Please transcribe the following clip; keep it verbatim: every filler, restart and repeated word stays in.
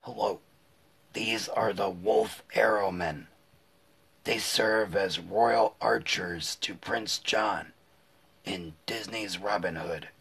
Hello, these are the Wolf Arrowmen. They serve as royal archers to Prince John in Disney's Robin Hood.